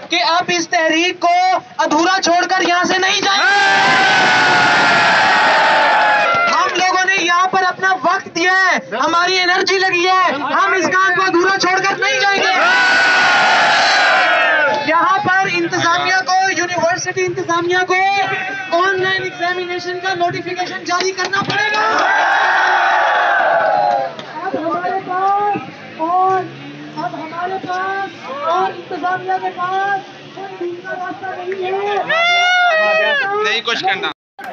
कि अब इस तहरीक को अधूरा छोड़कर यहां से नहीं जाएंगे। हम लोगों ने यहाँ पर अपना वक्त दिया है, हमारी एनर्जी लगी है, हम इस काम को अधूरा छोड़कर नहीं जाएंगे। यहाँ पर इंतजामिया को, यूनिवर्सिटी इंतजामिया को ऑनलाइन एग्जामिनेशन का नोटिफिकेशन जारी करना पड़ेगा। अब हमारे पास और इंतजामिया के पास कोई दूसरा रास्ता नहीं है। नहीं कुछ करना।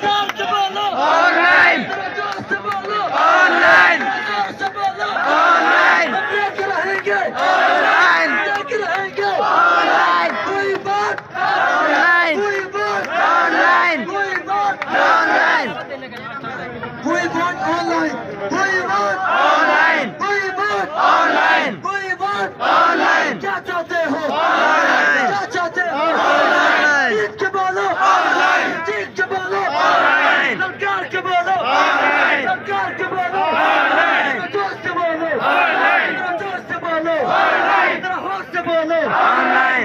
Online online online online online कोई बात ऑनलाइन ऑनलाइन ऑनलाइन कोई बात ऑनलाइन कोई बात ऑनलाइन कोई बात ऑनलाइन कोई बात ऑनलाइन क्या चाहते हो ऑनलाइन क्या चाहते हो ऑनलाइन ठीक के बोलो ऑनलाइन ठीक के बोलो ऑनलाइन सरकार के बोलो ऑनलाइन सरकार के बोलो ऑनलाइन जोश से बोलो ऑनलाइन जोश से बोलो ऑनलाइन होश से बोलो ऑनलाइन।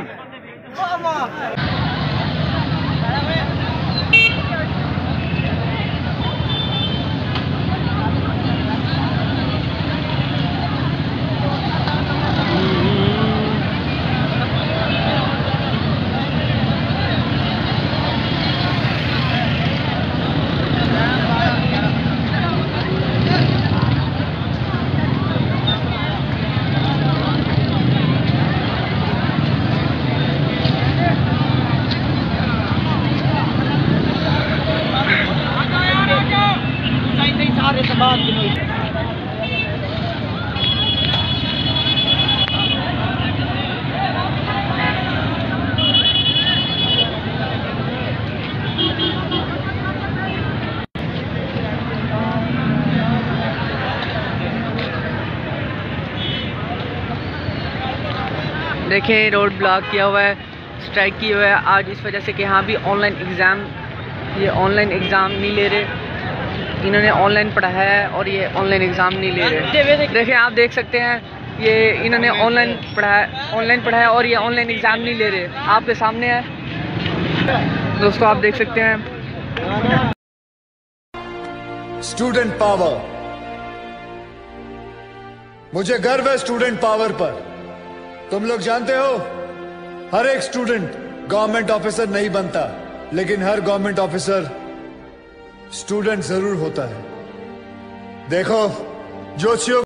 देखें रोड ब्लॉक किया हुआ है, स्ट्राइक किया हुआ है आज इस वजह से कि यहाँ भी ऑनलाइन एग्ज़ाम, ये ऑनलाइन एग्ज़ाम नहीं ले रहे। इन्होंने ऑनलाइन पढ़ाया है और ये ऑनलाइन एग्ज़ाम नहीं ले रहे। देखें आप देख सकते हैं, ये इन्होंने ऑनलाइन पढ़ाया और ये ऑनलाइन एग्ज़ाम नहीं ले रहे। आपके सामने है दोस्तों, आप देख सकते हैं। स्टूडेंट पावर, मुझे गर्व है स्टूडेंट पावर पर। तुम लोग जानते हो हर एक स्टूडेंट गवर्नमेंट ऑफिसर नहीं बनता, लेकिन हर गवर्नमेंट ऑफिसर स्टूडेंट जरूर होता है। देखो जोशियों